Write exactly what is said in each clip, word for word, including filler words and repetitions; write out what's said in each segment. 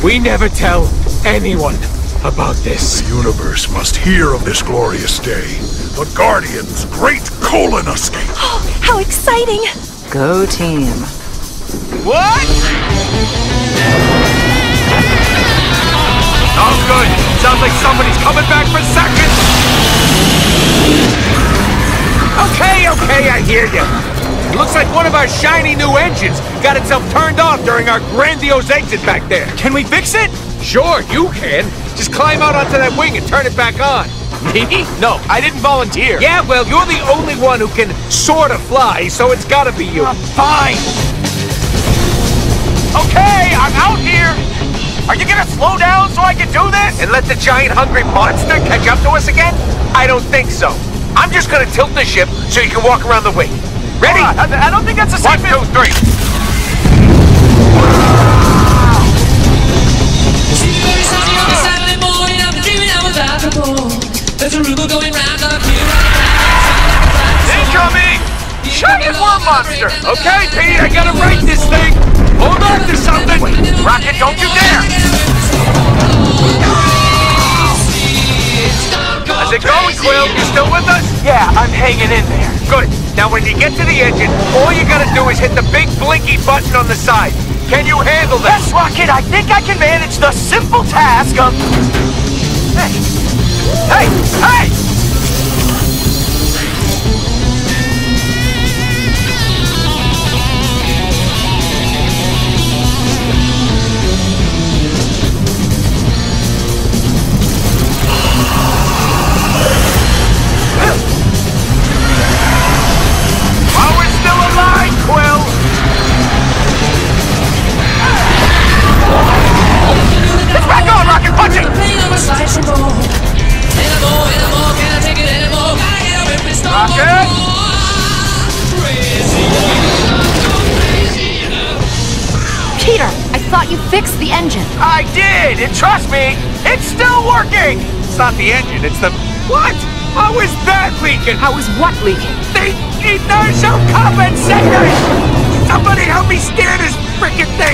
We never tell anyone about this. The universe must hear of this glorious day. The Guardians' great colon escape. Oh, how exciting! Go team. What? Oh, good. Sounds like somebody's coming back for seconds. Okay, okay, I hear you. It looks like one of our shiny new engines got itself turned off during our grandiose exit back there. Can we fix it? Sure, you can. Just climb out onto that wing and turn it back on. Me? No, I didn't volunteer. Yeah, well, you're the only one who can sort of fly, so it's gotta be you. Uh, fine. Okay, I'm out here. Are you gonna slow down so I can do this? And let the giant hungry monster catch up to us again? I don't think so. I'm just gonna tilt the ship so you can walk around the wing. Ready? Uh, I, I don't think that's a safe. One, two, three. Incoming! Giant worm monster! Okay, Pete, I gotta right this thing! Hold on to something! Wait, Rocket, don't you dare! How's it going, Quill? You still with us? Yeah, I'm hanging in there. Good. Now when you get to the engine, all you gotta do is hit the big blinky button on the side. Can you handle that? Yes, Rocket, I think I can manage the simple task of... Hey! Hey! Hey! Peter, I thought you fixed the engine. I did, and trust me, it's still working. It's not the engine, it's the... What? How is that leaking? How is what leaking? The inertial compensator! Somebody help me steer this frickin' thing!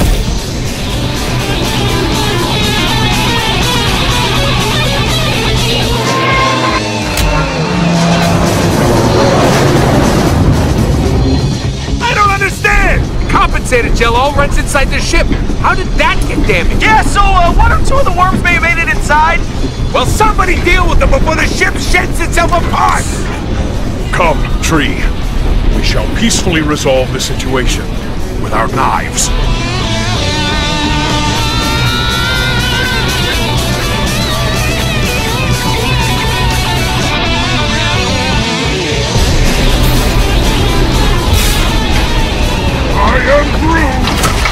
Compensator gel all runs inside the ship. How did that get damaged? Yeah, so uh, one or two of the worms may have made it inside. Well, somebody deal with them before the ship sheds itself apart. Come, Tree. We shall peacefully resolve the situation with our knives. I am Groot!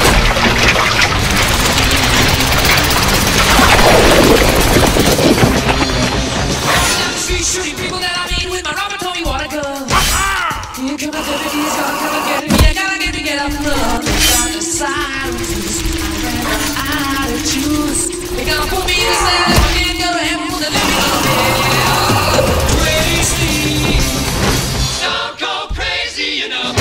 Shooting people that I mean with my Robert Tommy water gun. Here come the deputies, gonna come and get me. You gotta get me, get up, run. Got the sirens, I ran out of juice. They gonna put me in cell, I can't go to heaven for the living on hell. Crazy, don't go crazy, you know.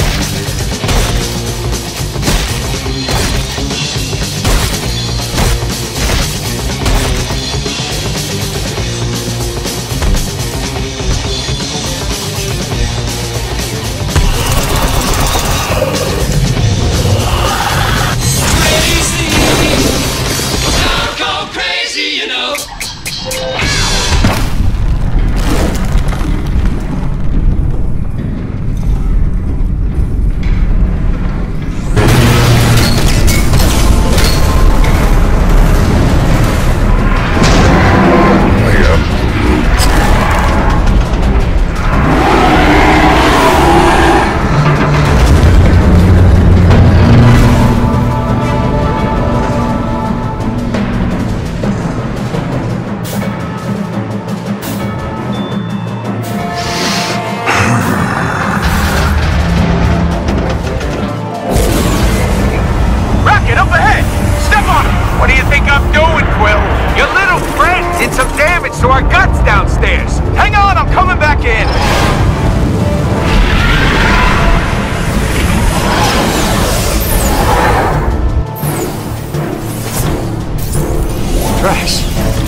Crazy, don't go crazy, you know.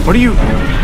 What are you...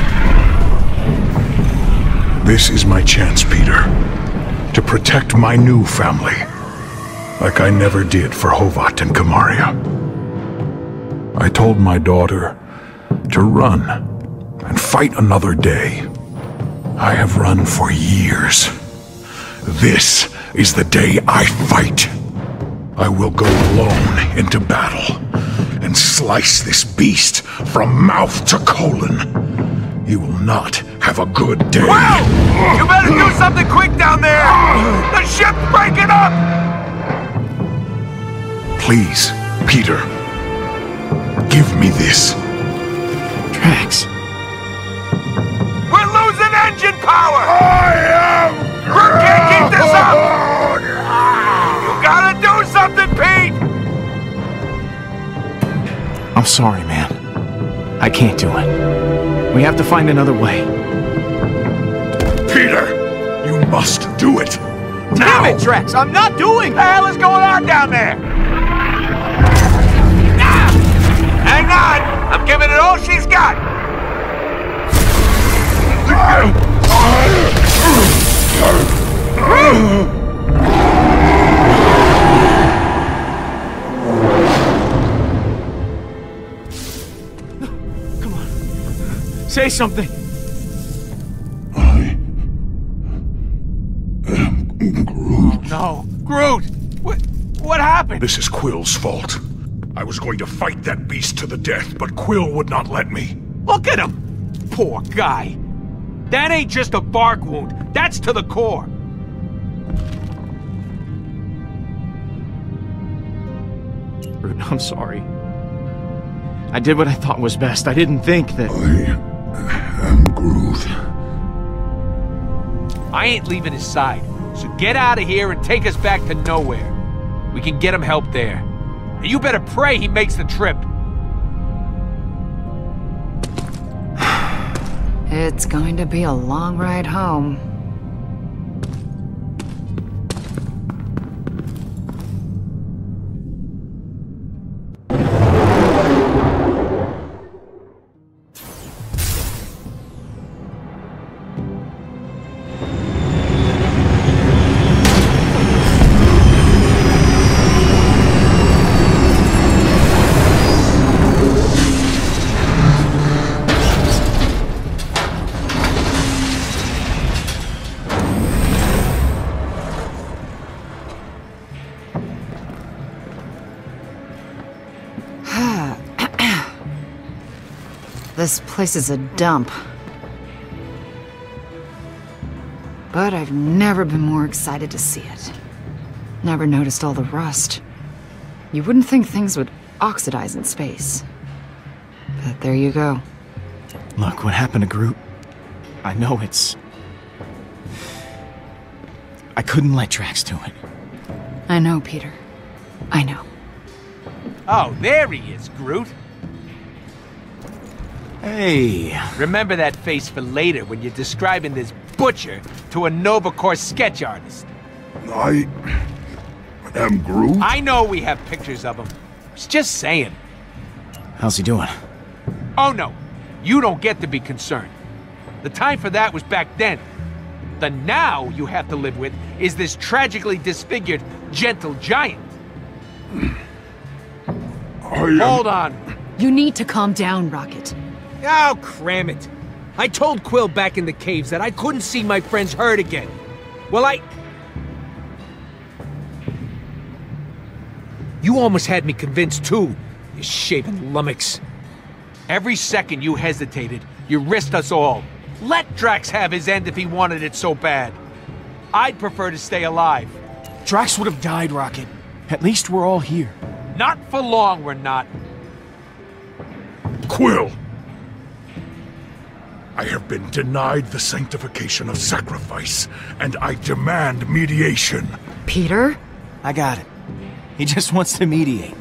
This is my chance, Peter. To protect my new family. Like I never did for Hovat and Kamaria. I told my daughter to run and fight another day. I have run for years. This is the day I fight. I will go alone into battle and slice this beast from mouth to colon. You will not have a good day. Wow! You better do something quick down there! The ship's breaking up! Please, Peter. Give me this. Drax. We're losing engine power! I am... We can't keep this up! You gotta do something, Pete! I'm sorry, man. I can't do it. We have to find another way. Peter! You must do it! Now! Damn it, Drax! I'm not doing... What the hell is going on down there? Ah! Hang on! I'm giving it all she's got! Come on. Say something. I am Groot. No. Groot! What, what happened? This is Quill's fault. I was going to fight that beast to the death, but Quill would not let me. Look at him! Poor guy. That ain't just a bark wound. That's to the core. Groot, I'm sorry. I did what I thought was best. I didn't think that... I am Groot. I ain't leaving his side. So get out of here and take us back to nowhere. We can get him help there. And you better pray he makes the trip. It's going to be a long ride home. This place is a dump. But I've never been more excited to see it. Never noticed all the rust. You wouldn't think things would oxidize in space. But there you go. Look, what happened to Groot? I know it's... I couldn't let Drax do it. I know, Peter. I know. Oh, there he is, Groot. Hey. Remember that face for later when you're describing this butcher to a Nova Corps sketch artist. I am Groot? I know we have pictures of him. I was just saying. How's he doing? Oh no, you don't get to be concerned. The time for that was back then. The now you have to live with is this tragically disfigured, gentle giant. I am... Hold on. You need to calm down, Rocket. Oh, cram it. I told Quill back in the caves that I couldn't see my friends hurt again. Well, I... You almost had me convinced too, you shaven lummox. Every second you hesitated, you risked us all. Let Drax have his end if he wanted it so bad. I'd prefer to stay alive. Drax would have died, Rocket. At least we're all here. Not for long, we're not. Quill! I have been denied the sanctification of sacrifice, and I demand mediation. Peter? I got it. He just wants to mediate.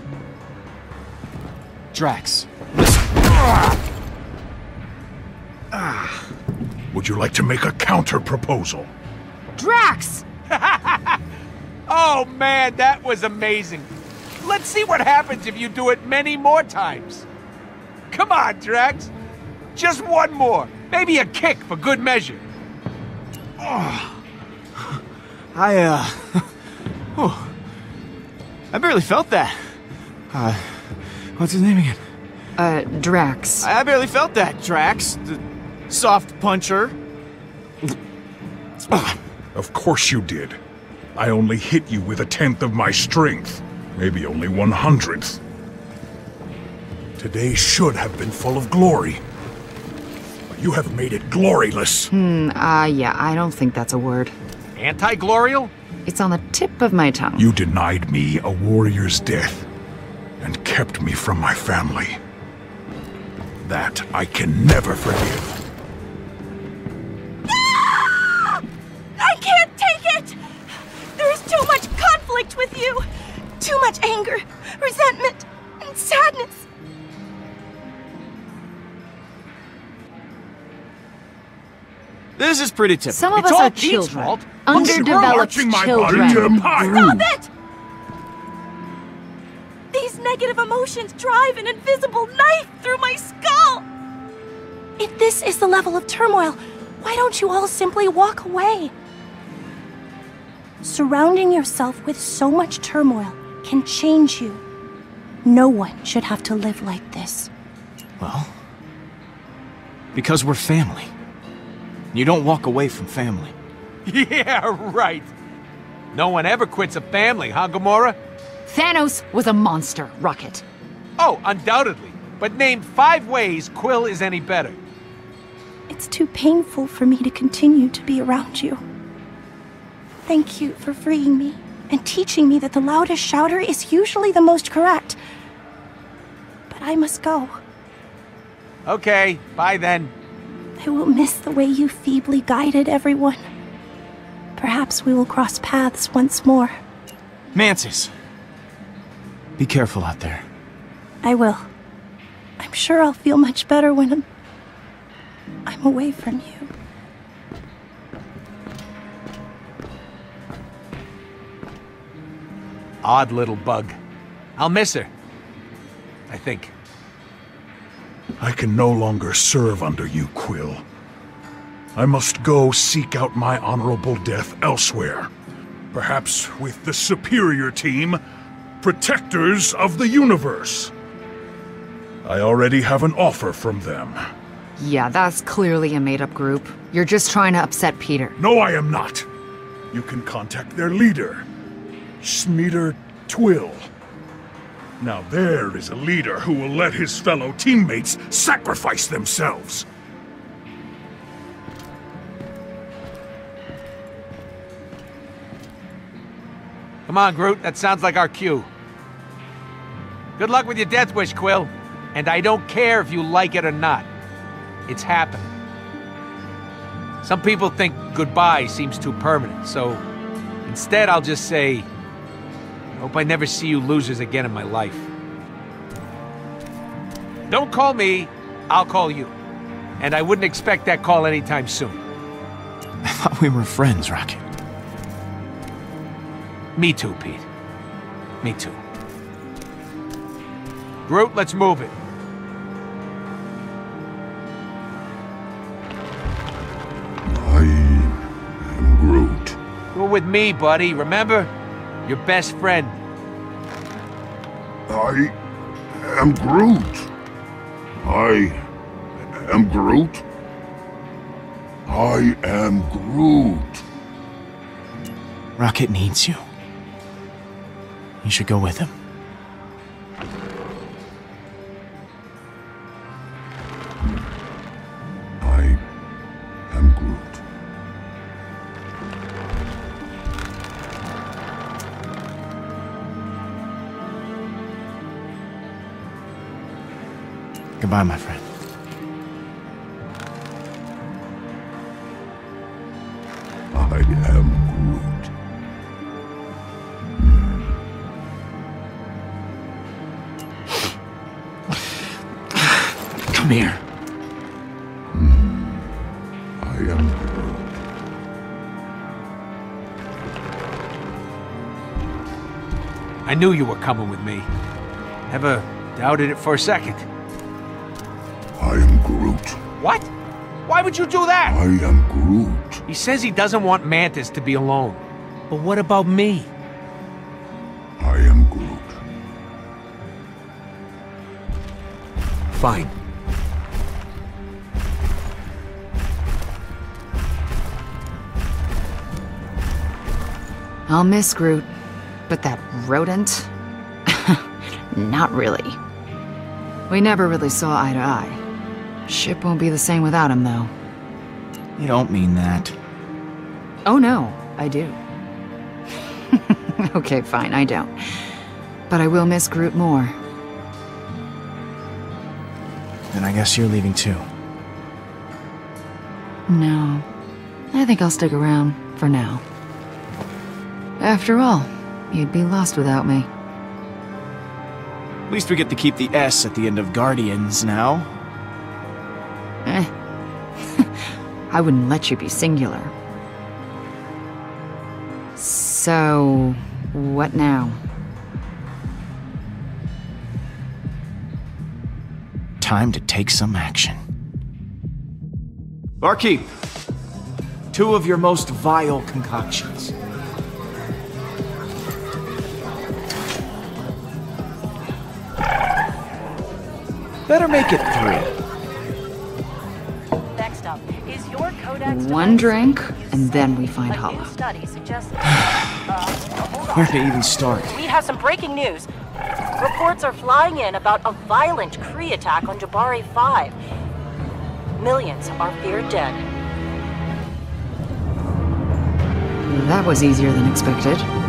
Drax, listen. Would you like to make a counter-proposal? Drax! Oh man, that was amazing. Let's see what happens if you do it many more times. Come on, Drax. Just one more. Maybe a kick for good measure. Oh. I, uh... oh. I barely felt that. Uh, what's his name again? Uh, Drax. I barely felt that, Drax. The soft puncher. Of course you did. I only hit you with a tenth of my strength. Maybe only one hundredth. Today should have been full of glory. But you have made it gloryless. Hmm, uh, yeah, I don't think that's a word. Anti-glorial? It's on the tip of my tongue. You denied me a warrior's death and kept me from my family. That I can never forgive. I can't take it! There is too much conflict with you! Too much anger, resentment, and sadness. This is pretty typical. Some of It's us all are Pete's children. fault. Underdeveloped Marching my children. body to empire. Stop it! These negative emotions drive an invisible knife through my skull! If this is the level of turmoil, why don't you all simply walk away? Surrounding yourself with so much turmoil can change you. No one should have to live like this. Well, because we're family. You don't walk away from family. Yeah, right. No one ever quits a family, huh, Gamora? Thanos was a monster, Rocket. Oh, undoubtedly. But name five ways Quill is any better. It's too painful for me to continue to be around you. Thank you for freeing me and teaching me that the loudest shouter is usually the most correct. But I must go. Okay, bye then. I will miss the way you feebly guided everyone. Perhaps we will cross paths once more. Mantis, be careful out there. I will. I'm sure I'll feel much better when I'm... I'm away from you. Odd little bug. I'll miss her. I think. I can no longer serve under you, Quill. I must go seek out my honorable death elsewhere. Perhaps with the superior team, Protectors of the Universe. I already have an offer from them. Yeah, that's clearly a made-up group. You're just trying to upset Peter. No, I am not. You can contact their leader, Smeator Twill. Now there is a leader who will let his fellow teammates sacrifice themselves. Come on, Groot. That sounds like our cue. Good luck with your death wish, Quill. And I don't care if you like it or not. It's happening. Some people think goodbye seems too permanent, so instead I'll just say, I hope I never see you losers again in my life. Don't call me, I'll call you. And I wouldn't expect that call anytime soon. I thought we were friends, Rocket. Me too, Pete. Me too. Groot, let's move it. I am Groot. You're with me, buddy, remember? Your best friend. I am Groot. I am Groot. I am Groot. Rocket needs you. You should go with him. I am Groot. Goodbye, my friend. I am Groot. Come here. I am Groot. I knew you were coming with me. Never doubted it for a second. I am Groot. What? Why would you do that? I am Groot. He says he doesn't want Mantis to be alone. But what about me? I am Groot. Fine. I'll miss Groot, but that rodent? Not really. We never really saw eye to eye. Ship won't be the same without him, though. You don't mean that. Oh no, I do. Okay, fine, I don't. But I will miss Groot more. Then I guess you're leaving too. No. I think I'll stick around, for now. After all, you'd be lost without me. At least we get to keep the S at the end of Guardians now. Eh. I wouldn't let you be singular. So, what now? Time to take some action. Barkeep, two of your most vile concoctions. Better make it three. Next up, is your codex One device drink, used and then we safely? find A new Hala. study suggests- uh, hold on. Where to even start? We have some breaking news. Reports are flying in about a violent Kree attack on Jabari five. Millions are feared dead. That was easier than expected.